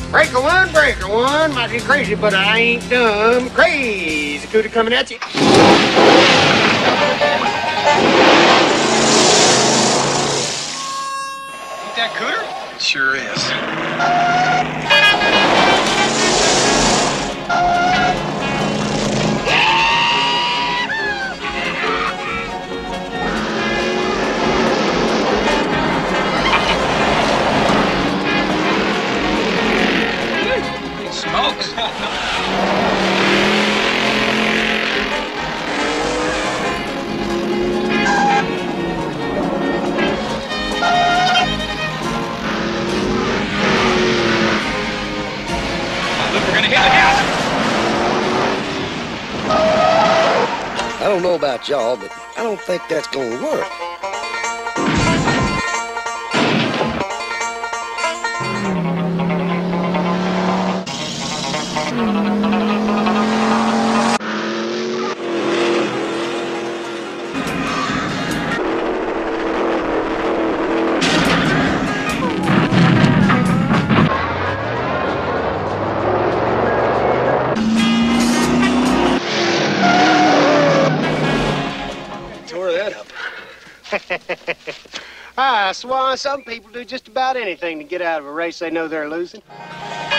Breaker one. Might be crazy, but I ain't dumb. Crazy Cooter coming at you. Ain't that Cooter? It sure is. Smokes. Look, we're gonna hit the house. I don't know about y'all, but I don't think that's gonna work. Tore that up. Ah, Swan, some people do just about anything to get out of a race they know they're losing.